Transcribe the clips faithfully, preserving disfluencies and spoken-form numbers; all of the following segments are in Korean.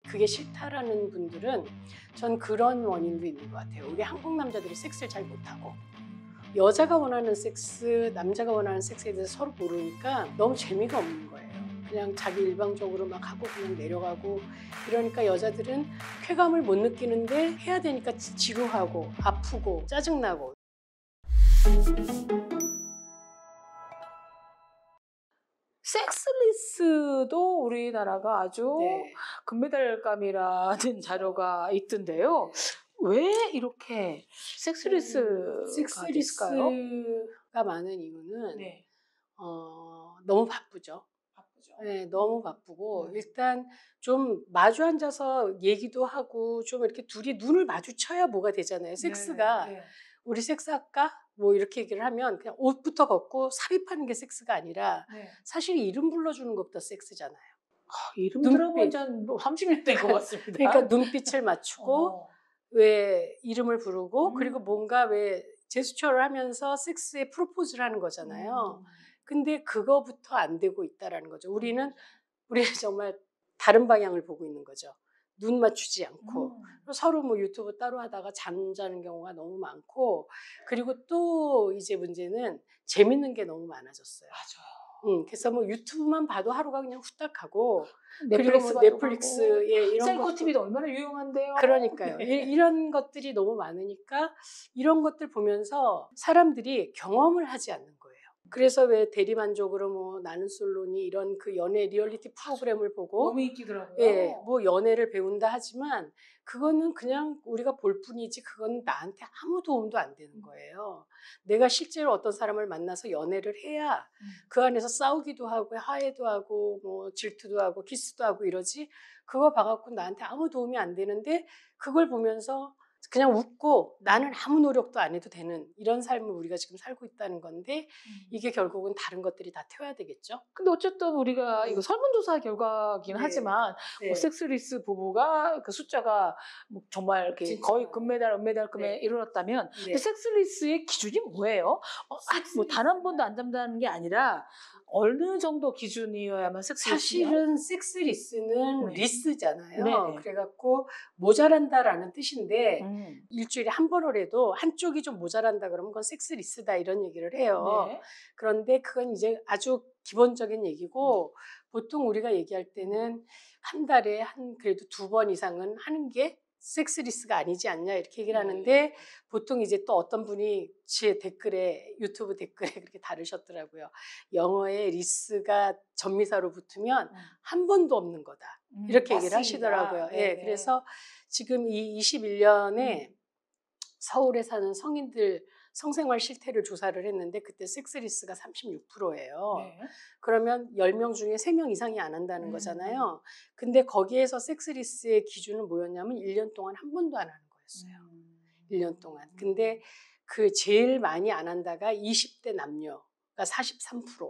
그게 싫다라는 분들은 전 그런 원인도 있는 것 같아요. 우리 한국 남자들이 섹스를 잘 못하고 여자가 원하는 섹스, 남자가 원하는 섹스에 대해서 서로 모르니까 너무 재미가 없는 거예요. 그냥 자기 일방적으로 막 하고 그냥 내려가고 이러니까 여자들은 쾌감을 못 느끼는데 해야 되니까 지루하고 아프고 짜증나고. 섹스리스도 우리나라가 아주 네. 금메달감이라는 자료가 있던데요. 왜 이렇게 섹스리스가 섹스리스가 있을까요? 많은 이유는 네. 어, 너무 바쁘죠. 바쁘죠. 네, 너무 바쁘고 음. 일단 좀 마주 앉아서 얘기도 하고 좀 이렇게 둘이 눈을 마주쳐야 뭐가 되잖아요. 섹스가 네, 네. 우리 섹스할까? 뭐 이렇게 얘기를 하면 그냥 옷부터 걷고 삽입하는 게 섹스가 아니라 네. 사실 이름 불러주는 것부터 섹스잖아요. 아, 이름 눈빛. 들어본 지한 뭐 삼십 년 된 것 같습니다. 그러니까 눈빛을 맞추고 어. 왜 이름을 부르고 음. 그리고 뭔가 왜 제스처를 하면서 섹스에 프로포즈를 하는 거잖아요. 음. 근데 그거부터 안 되고 있다라는 거죠. 우리는 우리는 정말 다른 방향을 보고 있는 거죠. 눈 맞추지 않고 음. 서로 뭐 유튜브 따로 하다가 잠자는 경우가 너무 많고 그리고 또 이제 문제는 재밌는 게 너무 많아졌어요. 맞아요. 음, 그래서 뭐 유튜브만 봐도 하루가 그냥 후딱 가고 넷플릭스 그리고 뭐 넷플릭스에 이런 셀코 것도 티비도 얼마나 유용한데요. 그러니까요. 네. 이- 이런 것들이 너무 많으니까 이런 것들 보면서 사람들이 경험을 하지 않는 거예요. 그래서 왜 대리만족으로 뭐 나는 솔로니 이런 그 연애 리얼리티 프로그램을 보고 너무 인기더라고요. 예, 뭐 연애를 배운다 하지만 그거는 그냥 우리가 볼 뿐이지 그건 나한테 아무 도움도 안 되는 거예요. 내가 실제로 어떤 사람을 만나서 연애를 해야 음. 그 안에서 싸우기도 하고 화해도 하고 뭐 질투도 하고 키스도 하고 이러지 그거 봐갖고 나한테 아무 도움이 안 되는데 그걸 보면서 그냥 웃고 나는 아무 노력도 안 해도 되는 이런 삶을 우리가 지금 살고 있다는 건데 이게 결국은 다른 것들이 다 태워야 되겠죠. 근데 어쨌든 우리가 이거 설문조사 결과긴 네. 하지만 네. 뭐 섹스리스 부부가 그 숫자가 뭐 정말 이렇게 진짜 거의 많아요. 금메달, 은메달급에 네. 이르렀다면 네. 근데 섹스리스의 기준이 뭐예요? 어, 뭐 단 한 번도 안 잠다는 게 아니라 어느 정도 기준이어야만 섹스리스냐? 사실은 섹스리스는 네. 리스잖아요. 네네. 그래갖고 모자란다라는 뜻인데 음. 일주일에 한 번이라도 한쪽이 좀 모자란다 그러면 그건 섹스리스다 이런 얘기를 해요. 네. 그런데 그건 이제 아주 기본적인 얘기고 보통 우리가 얘기할 때는 한 달에 한 그래도 두 번 이상은 하는 게 섹스리스가 아니지 않냐 이렇게 얘기를 하는데 보통 이제 또 어떤 분이 제 댓글에 유튜브 댓글에 그렇게 다루셨더라고요. 영어에 리스가 전미사로 붙으면 한 번도 없는 거다. 이렇게 음, 얘기를 맞습니다. 하시더라고요. 예, 네네. 그래서 지금 이 이십일 년에 음. 서울에 사는 성인들 성생활 실태를 조사를 했는데 그때 섹스리스가 삼십육 퍼센트예요. 네. 그러면 열 명 중에 세 명 이상이 안 한다는 음. 거잖아요. 근데 거기에서 섹스리스의 기준은 뭐였냐면 일 년 동안 한 번도 안 하는 거였어요. 음. 일 년 동안. 근데 그 제일 많이 안 한다가 이십 대 남녀가 사십삼 퍼센트.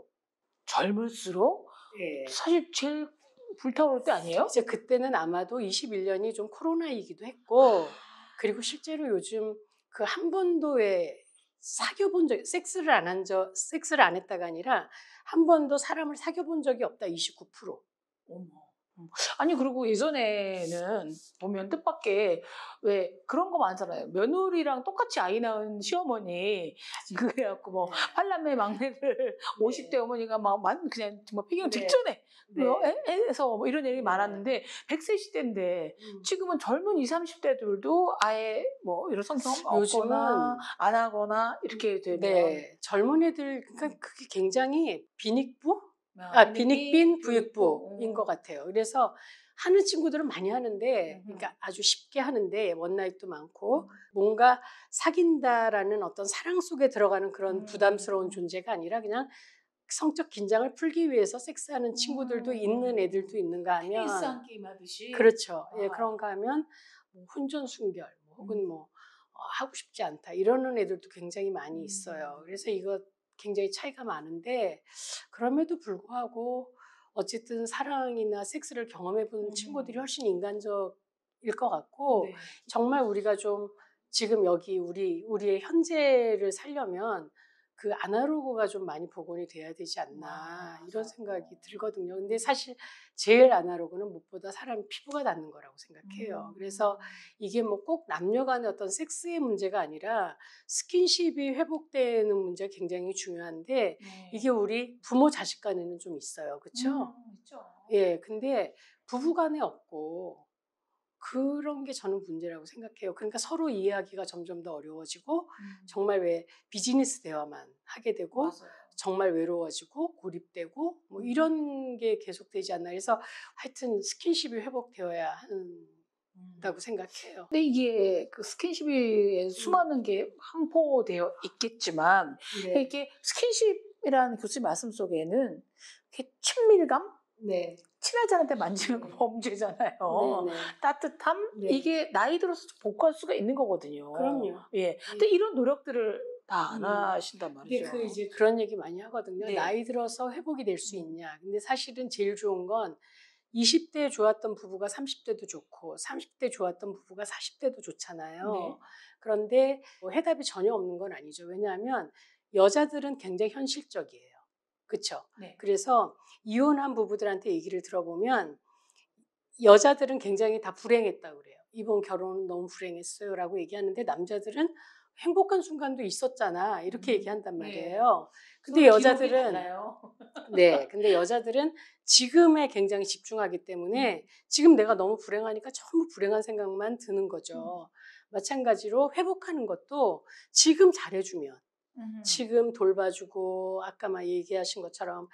젊을수록 네. 사실 제일 불타오를 때 아니에요? 이제 그때는 아마도 이십일 년이 좀 코로나이기도 했고 그리고 실제로 요즘 그 한 번도 왜 사귀어 본 적, 섹스를 안 한 적, 섹스를 안 했다가 아니라 한 번도 사람을 사귀어 본 적이 없다 이십구 퍼센트. 어머. 아니 그리고 예전에는 보면 뜻밖의 왜 그런 거 많잖아요. 며느리랑 똑같이 아이 낳은 시어머니 그래갖고 뭐 네. 팔남매 막내를 오십 대 어머니가 막 만 그냥 정말 폐경직전에 네. 뭐 애- 애에서 뭐 이런 일이 네. 많았는데 백 세 시대인데 음. 지금은 젊은 이십, 삼십 대들도 아예 뭐 이런 성경 요즘은 없거나 안 하거나 이렇게 되면 네, 젊은 애들 그러니까 그게 굉장히 빈익부? 아, 아, 빈익빈 부익부인 부익부. 것 같아요. 그래서 하는 친구들은 많이 하는데, 음. 그러니까 아주 쉽게 하는데 원나잇도 많고 음. 뭔가 사귄다라는 어떤 사랑 속에 들어가는 그런 음. 부담스러운 존재가 아니라 그냥 성적 긴장을 풀기 위해서 섹스하는 친구들도 음. 있는 애들도 있는가 하면 테니스 한 게임 하듯이 그렇죠. 예, 아. 그런가 하면 뭐 혼전순결 뭐 혹은 음. 뭐 어, 하고 싶지 않다 이러는 애들도 굉장히 많이 음. 있어요. 그래서 이거 굉장히 차이가 많은데 그럼에도 불구하고 어쨌든 사랑이나 섹스를 경험해 본 음. 친구들이 훨씬 인간적일 것 같고 네. 정말 우리가 좀 지금 여기 우리 우리의 현재를 살려면 그 아날로그가 좀 많이 복원이 돼야 되지 않나 아, 이런 맞아요. 생각이 들거든요. 근데 사실 제일 아날로그는 무엇보다 사람 피부가 닿는 거라고 생각해요. 음. 그래서 이게 뭐 꼭 남녀 간의 어떤 섹스의 문제가 아니라 스킨십이 회복되는 문제가 굉장히 중요한데 네. 이게 우리 부모 자식 간에는 좀 있어요. 그렇죠? 음, 있죠. 예, 근데 부부 간에 없고 그런 게 저는 문제라고 생각해요. 그러니까 서로 이해하기가 점점 더 어려워지고 음, 정말 왜 비즈니스 대화만 하게 되고 맞아요. 정말 외로워지고 고립되고 뭐 음. 이런 게 계속되지 않나. 그래서 하여튼 스킨십이 회복되어야 한다고 음. 생각해요. 근데 이게 그 스킨십에 수많은 게 함포되어 있겠지만 네. 이게 스킨십이라는 교수님 말씀 속에는 이렇게 친밀감? 네. 친하지 않은데 만지는 거 네. 범죄잖아요. 네, 네. 따뜻함? 네. 이게 나이 들어서 복구할 수가 있는 거거든요. 그럼요. 예. 근데 이런 노력들을 다 안 음. 하신단 근데 말이죠. 그 이제 그런 얘기 많이 하거든요. 네. 나이 들어서 회복이 될 수 음. 있냐. 근데 사실은 제일 좋은 건 이십 대에 좋았던 부부가 삼십 대도 좋고 삼십 대 좋았던 부부가 사십 대도 좋잖아요. 네. 그런데 뭐 해답이 전혀 없는 건 아니죠. 왜냐하면 여자들은 굉장히 현실적이에요. 그렇죠? 네. 그래서 이혼한 부부들한테 얘기를 들어보면 여자들은 굉장히 다 불행했다고 그래요. 이번 결혼은 너무 불행했어요라고 얘기하는데 남자들은 행복한 순간도 있었잖아 이렇게 음, 얘기한단 네. 말이에요. 근데 서로 기록이 여자들은 달라요. 네, 근데 여자들은 지금에 굉장히 집중하기 때문에 지금 내가 너무 불행하니까 전부 불행한 생각만 드는 거죠. 마찬가지로 회복하는 것도 지금 잘해주면 음. 지금 돌봐주고 아까 막 얘기하신 것처럼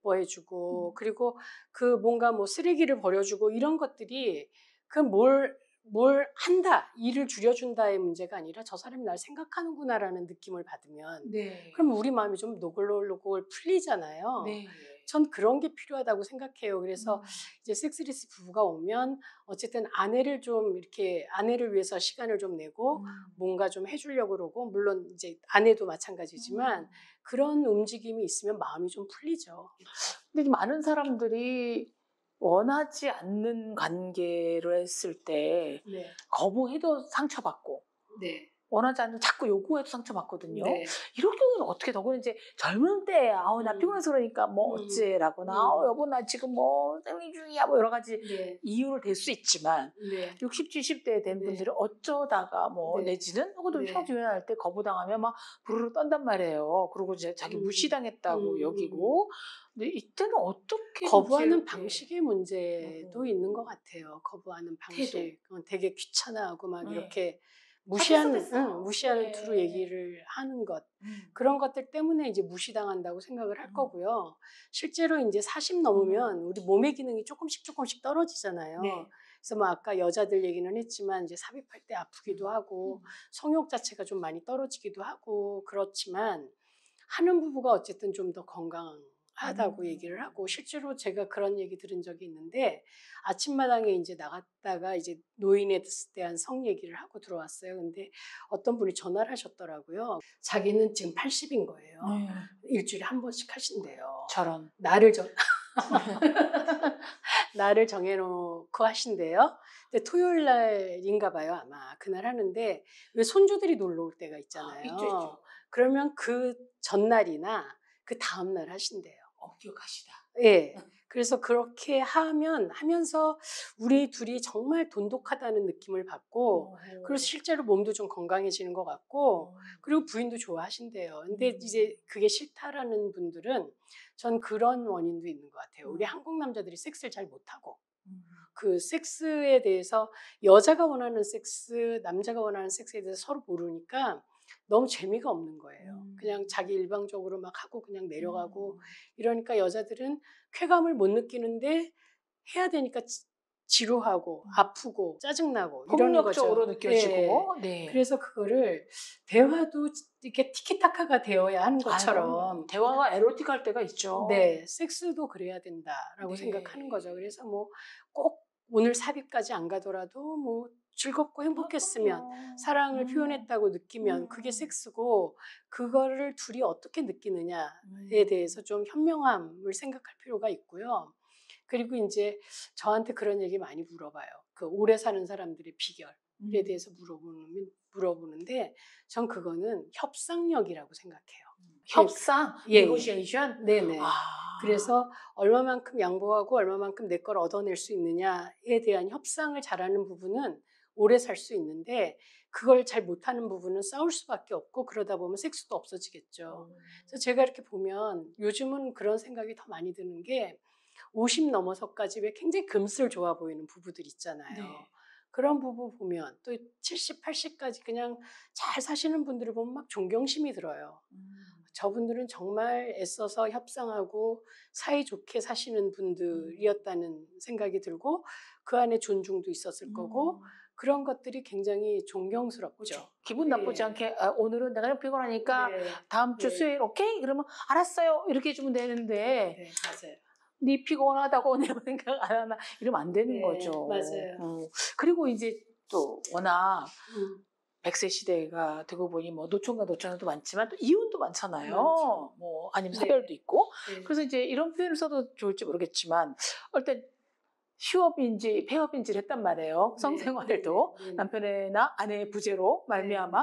예뻐해주고 음. 그리고 그 뭔가 뭐 쓰레기를 버려주고 이런 것들이 그 뭘 뭘 한다 일을 줄여준다의 문제가 아니라 저 사람이 날 생각하는구나라는 느낌을 받으면 네. 그럼 우리 마음이 좀 노골노골 풀리잖아요. 네. 전 그런 게 필요하다고 생각해요. 그래서 음. 이제 섹스리스 부부가 오면 어쨌든 아내를 좀 이렇게 아내를 위해서 시간을 좀 내고 음. 뭔가 좀 해주려고 그러고 물론 이제 아내도 마찬가지지만 음. 그런 움직임이 있으면 마음이 좀 풀리죠. 근데 많은 사람들이 원하지 않는 관계를 했을 때 네, 거부해도 상처받고 네, 원하지 않는 자꾸 요구해도 상처받거든요. 네. 이럴 경우는 어떻게 더구나 이제 젊은 때 아우 나 음. 피곤해서 그러니까 뭐 음. 어째라거나 음. 아우 여보 나 지금 뭐 생리 중이야 뭐 여러 가지 네, 이유를 댈 수 있지만 네, 육십, 칠십 대 된 네. 분들이 어쩌다가 뭐 네. 내지는 혹은 또 네. 헤어지할 때 거부당하면 막 부르르 떤단 말이에요. 그리고 이제 자기 음. 무시당했다고 음. 여기고 근데 이때는 어떻게 거부하는 조치를- 방식의 문제도 음. 있는 것 같아요. 거부하는 방식. 어, 되게 귀찮아하고 막 네. 이렇게 아, 무시하는, 됐어, 됐어. 응, 무시하는 네. 투로 얘기를 하는 것. 음. 그런 것들 때문에 이제 무시당한다고 생각을 할 음. 거고요. 실제로 이제 사십 넘으면 우리 몸의 기능이 조금씩 조금씩 떨어지잖아요. 네. 그래서 뭐 아까 여자들 얘기는 했지만 이제 삽입할 때 아프기도 음. 하고 성욕 자체가 좀 많이 떨어지기도 하고 그렇지만 하는 부부가 어쨌든 좀 더 건강하다고 음. 얘기를 하고 실제로 제가 그런 얘기 들은 적이 있는데 아침마당에 이제 나갔다가 이제 노인에 대한 성 얘기를 하고 들어왔어요. 근데 어떤 분이 전화를 하셨더라고요. 자기는 지금 팔십인 거예요. 네. 일주일에 한 번씩 하신대요. 저런. 나를 정 나를 정해놓고 하신대요. 근데 토요일 날인가 봐요 아마 그날 하는데 왜 손주들이 놀러 올 때가 있잖아요. 있죠, 있죠. 그러면 그 전날이나 그 다음 날 하신대요. 엄격하시다. 예. 그래서 그렇게 하면 하면서 우리 둘이 정말 돈독하다는 느낌을 받고 어허. 그리고 실제로 몸도 좀 건강해지는 것 같고 음. 그리고 부인도 좋아하신대요. 근데 음. 이제 그게 싫다라는 분들은 전 그런 원인도 있는 것 같아요. 우리 음. 한국 남자들이 섹스를 잘 못하고 음. 그 섹스에 대해서 여자가 원하는 섹스, 남자가 원하는 섹스에 대해서 서로 모르니까 너무 재미가 없는 거예요. 음. 그냥 자기 일방적으로 막 하고 그냥 내려가고 음. 이러니까 여자들은 쾌감을 못 느끼는데 해야 되니까 지- 지루하고 음. 아프고 짜증나고 이러는 폭력적으로 거죠. 느껴지고. 예. 네. 그래서 그거를 대화도 이렇게 티키타카가 되어야 하는 아유, 그럼요. 것처럼 대화가 에로틱할 때가 있죠. 네, 섹스도 그래야 된다라고 네. 생각하는 거죠. 그래서 뭐 꼭 오늘 삽입까지 안 가더라도 뭐 즐겁고 아, 행복했으면 그럼요. 사랑을 음. 표현했다고 느끼면 음. 그게 섹스고 그거를 둘이 어떻게 느끼느냐에 음. 대해서 좀 현명함을 생각할 필요가 있고요. 그리고 이제 저한테 그런 얘기 많이 물어봐요. 그 오래 사는 사람들의 비결에 음. 대해서 물어보는, 물어보는데 전 그거는 협상력이라고 생각해요. 협상, 예, 네고시에이션. 네네. 아. 그래서 얼마만큼 양보하고 얼마만큼 내 걸 얻어낼 수 있느냐에 대한 협상을 잘하는 부분은 오래 살 수 있는데 그걸 잘 못하는 부분은 싸울 수밖에 없고 그러다 보면 섹스도 없어지겠죠. 음. 그래서 제가 이렇게 보면 요즘은 그런 생각이 더 많이 드는 게 오십 넘어서까지 왜 굉장히 금슬 좋아 보이는 부부들 있잖아요. 네. 그런 부부 보면 또 칠십, 팔십까지 그냥 잘 사시는 분들을 보면 막 존경심이 들어요. 음. 저분들은 정말 애써서 협상하고 사이좋게 사시는 분들이었다는 생각이 들고 그 안에 존중도 있었을 거고 음. 그런 것들이 굉장히 존경스럽죠. 그렇죠. 기분 나쁘지 네. 않게 아, 오늘은 내가 좀 피곤하니까 네. 다음 주 네. 수요일 오케이? 그러면 알았어요. 이렇게 해주면 되는데 네, 맞아요. 네 피곤하다고 내 생각 안 하나 이러면 안 되는 네, 거죠. 맞아요. 음. 그리고 이제 또 워낙 음, 백 세 시대가 되고 보니 뭐 노총과 노처녀도 많지만 또 이혼도 많잖아요. 많죠. 뭐 아니면 네. 사별도 있고. 네. 그래서 이제 이런 표현을 써도 좋을지 모르겠지만 일단 휴업인지 폐업인지를 했단 말이에요. 네, 성생활도 네, 네, 네. 남편이나 아내의 부재로 말미암아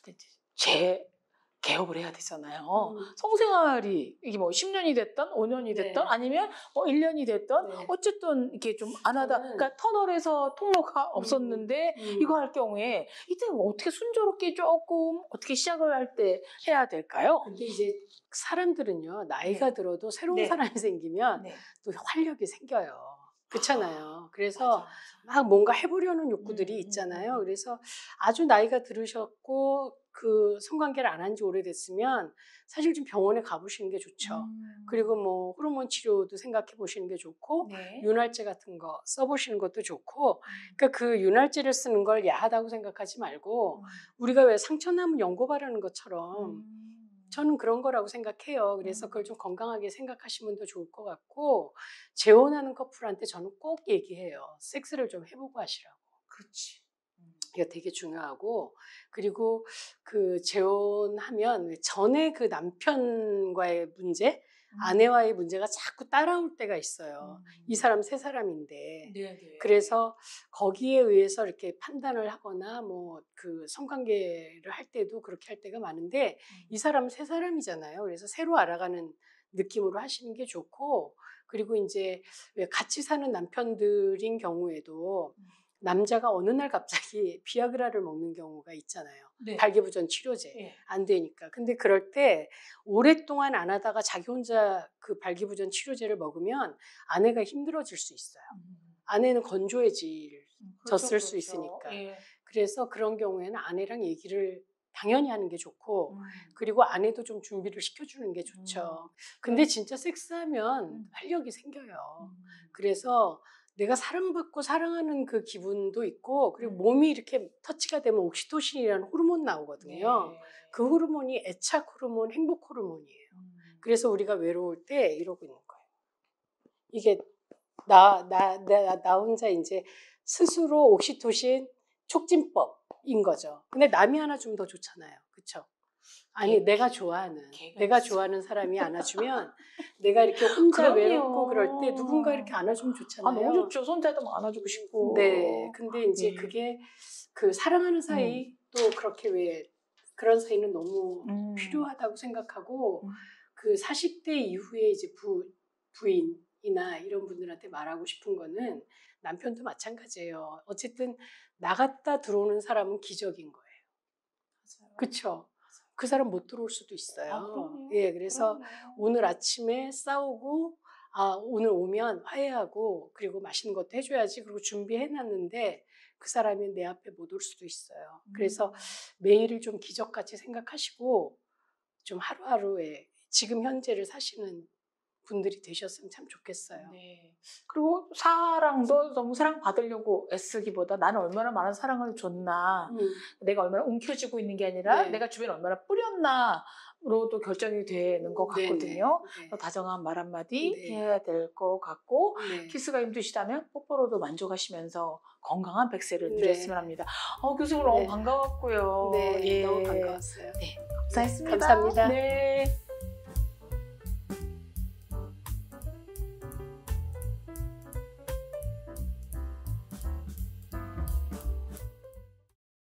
재 개업을 해야 되잖아요. 음. 성생활이 이게 뭐 십 년이 됐던 오 년이 네. 됐던 아니면 뭐 일 년이 됐던 네. 어쨌든 이게 좀 안 하다 저는- 그러니까 터널에서 통로가 없었는데 음. 이거 할 경우에 이때 어떻게 순조롭게 조금 어떻게 시작을 할 때 해야 될까요? 근데 이제 사람들은요 나이가 네. 들어도 새로운 네. 사람이 생기면 네. 또 활력이 생겨요. 그렇잖아요. 그래서 맞아, 막 뭔가 해보려는 욕구들이 음, 있잖아요. 음, 음. 그래서 아주 나이가 들으셨고 그 성관계를 안 한 지 오래됐으면 사실 좀 병원에 가보시는 게 좋죠. 음. 그리고 뭐 호르몬 치료도 생각해 보시는 게 좋고 네. 윤활제 같은 거 써보시는 것도 좋고 음. 그러니까 그 윤활제를 쓰는 걸 야하다고 생각하지 말고 음. 우리가 왜 상처 나면 연고 바르는 것처럼 음. 저는 그런 거라고 생각해요. 그래서 음. 그걸 좀 건강하게 생각하시면 더 좋을 것 같고 재혼하는 커플한테 저는 꼭 얘기해요. 섹스를 좀 해보고 하시라고. 그렇지. 음. 이거 되게 중요하고 그리고 그 재혼하면 전에 그 남편과의 문제, 아내와의 문제가 자꾸 따라올 때가 있어요. 음. 이 사람 세 사람인데. 네네. 그래서 거기에 의해서 이렇게 판단을 하거나 뭐 그 성관계를 할 때도 그렇게 할 때가 많은데 음. 이 사람은 세 사람이잖아요. 그래서 새로 알아가는 느낌으로 하시는 게 좋고 그리고 이제 왜 같이 사는 남편들인 경우에도 음. 남자가 어느 날 갑자기 비아그라를 먹는 경우가 있잖아요. 네. 발기부전 치료제. 예. 안 되니까. 근데 그럴 때 오랫동안 안 하다가 자기 혼자 그 발기부전 치료제를 먹으면 아내가 힘들어질 수 있어요. 음. 아내는 건조해질 음, 졌을 그렇죠, 수 그렇죠. 있으니까. 예. 그래서 그런 경우에는 아내랑 얘기를 당연히 하는 게 좋고 음. 그리고 아내도 좀 준비를 시켜주는 게 좋죠. 근데 진짜 섹스하면 음. 활력이 생겨요. 음. 그래서 내가 사랑받고 사랑하는 그 기분도 있고 그리고 음. 몸이 이렇게 터치가 되면 옥시토신이라는 호르몬 나오거든요. 네. 그 호르몬이 애착 호르몬, 행복 호르몬이에요. 음. 그래서 우리가 외로울 때 이러고 있는 거예요. 이게 나, 나, 나, 나 혼자 이제 스스로 옥시토신 촉진법인 거죠. 근데 남이 안아주면 더 좋잖아요. 그쵸? 아니, 개- 내가 좋아하는, 개가 내가 있어. 좋아하는 사람이 안아주면 내가 이렇게 혼자 그럼요. 외롭고 그럴 때 누군가 이렇게 안아주면 아, 좋잖아요. 너무 좋죠. 손자도 안아주고 싶고. 네. 근데 이제 예. 그게 그 사랑하는 사이 또 그렇게 왜 그런 사이는 너무 음. 필요하다고 생각하고 음. 그 사십 대 이후에 이제 부, 부인이나 이런 분들한테 말하고 싶은 거는 남편도 마찬가지예요. 어쨌든 나갔다 들어오는 사람은 기적인 거예요. 맞아요. 그쵸? 그 사람 못 들어올 수도 있어요. 아, 그럼요. 예, 그래서 그럼요. 오늘 아침에 싸우고 아, 오늘 오면 화해하고 그리고 맛있는 것도 해줘야지 그리고 준비해놨는데 그 사람이 내 앞에 못 올 수도 있어요. 그래서 음. 매일을 좀 기적같이 생각하시고 좀 하루하루에 지금 현재를 사시는 분들이 되셨으면 참 좋겠어요. 네. 그리고 사랑도 너무 사랑받으려고 애쓰기보다 나는 얼마나 많은 사랑을 줬나, 음, 내가 얼마나 움켜쥐고 있는 게 아니라 네. 내가 주변에 얼마나 뿌렸나로도 결정이 되는 것 네네. 같거든요. 네. 더 다정한 말 한마디 네. 해야 될 것 같고 네. 키스가 힘드시다면 뽀뽀로도 만족하시면서 건강한 백세를 네. 누렸으면 합니다. 어, 교수님 너무 네. 반가웠고요. 네, 예. 너무 반가웠어요. 네, 감사했습니다. 감사합니다. 네.